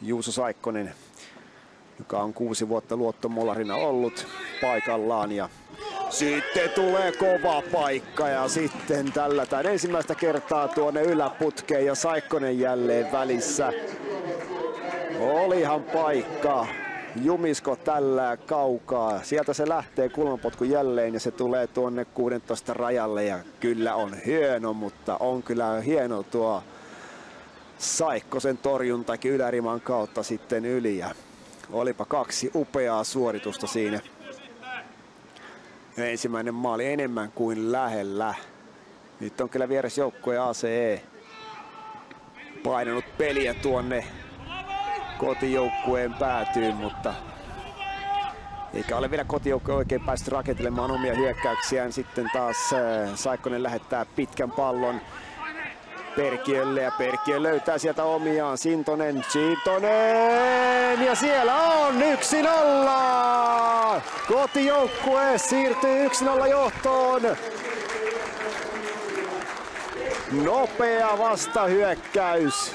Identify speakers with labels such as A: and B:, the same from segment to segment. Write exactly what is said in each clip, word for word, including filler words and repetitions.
A: Juuso Saikkonen, joka on kuusi vuotta luottomolarina ollut paikallaan. Ja sitten tulee kova paikka ja sitten tällä tämän ensimmäistä kertaa tuonne yläputkeen ja Saikkonen jälleen välissä. Olihan paikka. Jumisko tällä kaukaa. Sieltä se lähtee kulmapotku jälleen ja se tulee tuonne kuusitoista rajalle ja kyllä on hieno, mutta on kyllä hieno tuo Saikkosen torjuntakin yläriman kautta sitten yli ja olipa kaksi upeaa suoritusta siinä. Ensimmäinen maali enemmän kuin lähellä. Nyt on kyllä vierasjoukkue A C E painanut peliä tuonne kotijoukkueen päätyyn, mutta eikä ole vielä kotijoukkue oikein päässyt rakentelemaan omia hyökkäyksiään. Sitten taas Saikkonen lähettää pitkän pallon Perkiölle ja Perkiö löytää sieltä omiaan. Sintonen, Sintonen ja siellä on yksi nolla! Kotijoukkue siirtyy yksi nolla johtoon. Nopea vastahyökkäys.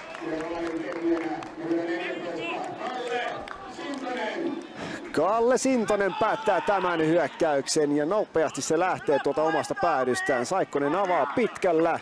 A: Kalle Sintonen päättää tämän hyökkäyksen ja nopeasti se lähtee tuolta omasta päädystään. Saikkonen avaa pitkällä.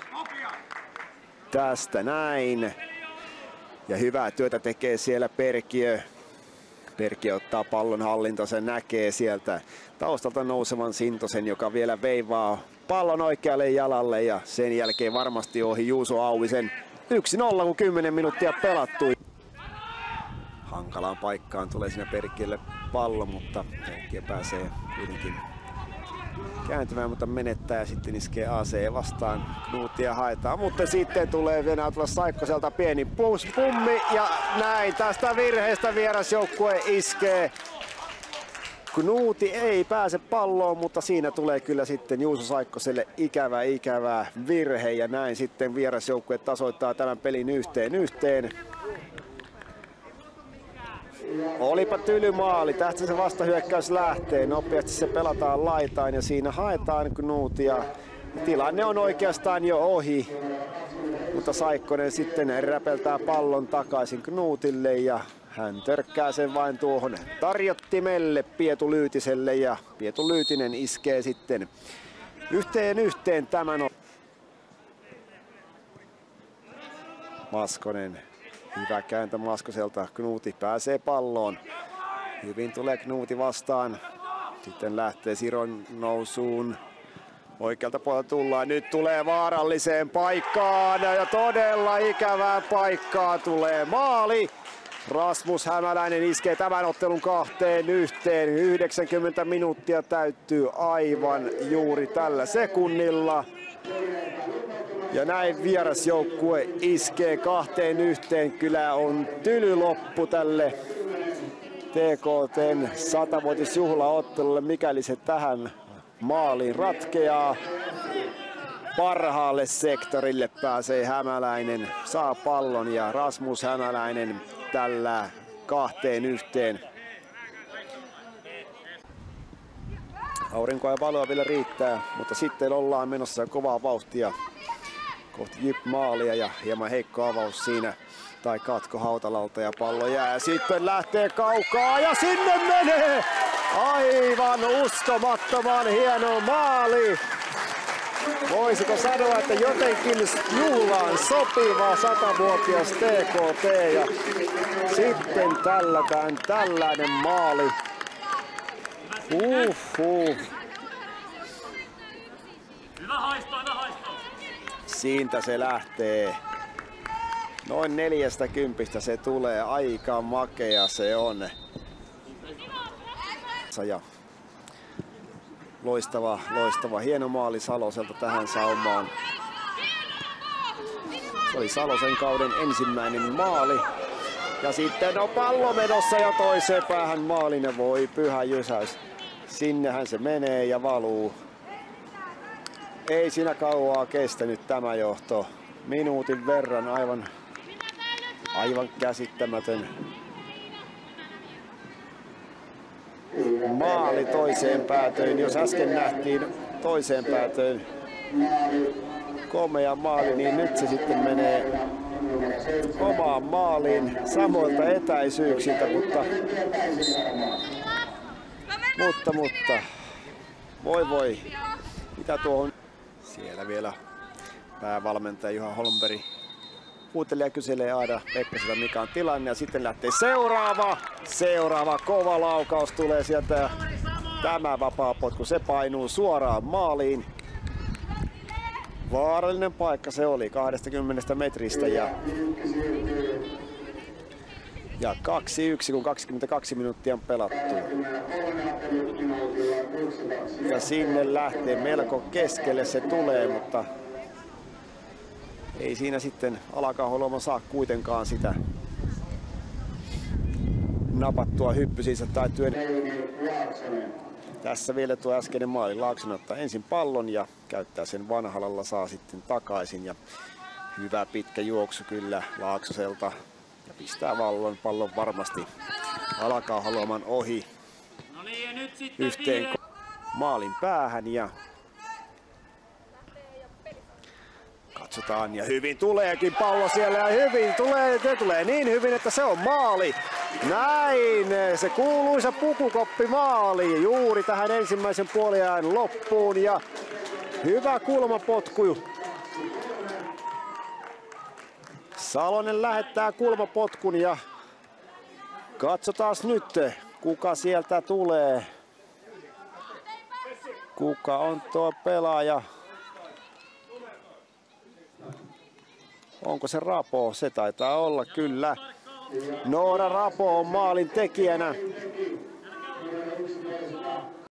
A: Tästä näin. Ja hyvää työtä tekee siellä Perkiö. Perkiö ottaa pallon hallinta, se näkee sieltä taustalta nousevan Sintosen, joka vielä veivaa pallon oikealle jalalle ja sen jälkeen varmasti ohi Juuso Auvisen. yksi nolla kun kymmenen minuuttia pelattu. Hankalaan paikkaan tulee siinä Perkiölle pallo, mutta Perkiö pääsee kuitenkin kääntymään, mutta menettää ja sitten iskee A C vastaan. Knuutia haetaan, mutta sitten tulee vielä tulla Saikkoselta pieni pummi ja näin tästä virheestä vierasjoukkue iskee. Knuuti ei pääse palloon, mutta siinä tulee kyllä sitten Juuso Saikkoselle ikävä ikävä virhe ja näin sitten vierasjoukkue tasoittaa tämän pelin yhteen yhteen. Olipa tyly maali, tästä se vastahyökkäys lähtee, nopeasti se pelataan laitaan ja siinä haetaan Knuutia. Tilanne on oikeastaan jo ohi, mutta Saikkonen sitten räpeltää pallon takaisin Knutille ja hän törkkää sen vain tuohon tarjottimelle Pietu Lyytiselle ja Pietu Lyytinen iskee sitten yhteen yhteen tämän. Maskonen. Hyvä kääntö Maskoselta. Knuuti pääsee palloon. Hyvin tulee Knuuti vastaan. Sitten lähtee Siron nousuun. Oikealta puolelta tullaan. Nyt tulee vaaralliseen paikkaan. Ja todella ikävää paikkaa tulee maali. Rasmus Hämäläinen iskee tämän ottelun kahteen yhteen. yhdeksänkymmentä minuuttia täyttyy aivan juuri tällä sekunnilla. Ja näin vierasjoukkue iskee kahteen yhteen. Kyllä on tyly loppu tälle T K T:n satavuotisjuhlaottelulle, mikäli se tähän maaliin ratkeaa. Parhaalle sektorille pääsee Hämäläinen, saa pallon ja Rasmus Hämäläinen tällä kahteen yhteen. Aurinkoa ja valoa vielä riittää, mutta sitten ollaan menossa kovaa vauhtia kohti Jyp-maalia ja hieman heikko avaus siinä tai katko Hautalalta ja pallo jää. Sitten lähtee kaukaa ja sinne menee! Aivan uskomattoman hieno maali! Voisiko sanoa, että jotenkin juhlaan sopiva satavuotias T K T ja sitten tällätään tällainen maali. Uhuh. Siitä se lähtee. Noin neljästä kympistä se tulee. Aika makea se on. Ja loistava, loistava, hieno maali Saloselta tähän saumaan. Se oli Salosen kauden ensimmäinen maali. Ja sitten on pallo menossa ja toiseen päähän maalinen. Voi pyhä jysäys. Sinnehän se menee ja valuu. Ei siinä kauaa kestänyt tämä johto. Minuutin verran aivan, aivan käsittämätön maali toiseen päätöön. Jos äsken nähtiin toiseen päätöön komea maali, niin nyt se sitten menee omaan maaliin samoilta etäisyyksiltä, mutta, mutta, mutta voi voi, mitä tuohon. Siellä vielä päävalmentaja Juha Holmberg huutelee ja kyselee Aada Pekkaselta mikä on tilanne ja sitten lähtee seuraava, seuraava kova laukaus tulee sieltä. Tämä vapaapotku, se painuu suoraan maaliin. Vaarallinen paikka se oli kaksikymmentä metristä ja, ja kaksi yksi kun kaksikymmentäkaksi minuuttia on pelattu. Ja sinne lähtee melko keskelle se tulee, mutta ei siinä sitten Alakaholoma saa kuitenkaan sitä napattua hyppysiinsä tai työn. Tässä vielä tuo äskeinen maali. Laaksonen ottaa ensin pallon ja käyttää sen vanhalalla, saa sitten takaisin. Ja hyvä pitkä juoksu kyllä Laaksoselta. Ja pistää vallon, pallon varmasti Alakaholoman ohi yhteen maalin päähän. Ja katsotaan ja hyvin tuleekin pallo siellä ja hyvin tulee, se tulee niin hyvin, että se on maali. Näin, se kuuluisa pukukoppi maali juuri tähän ensimmäisen puoliajan loppuun ja hyvä kulmapotku. Salonen lähettää kulmapotkun ja katsotaan nyt kuka sieltä tulee. Kuka on tuo pelaaja? Onko se Rapo? Se taitaa olla kyllä. Noora Rapo on maalin tekijänä.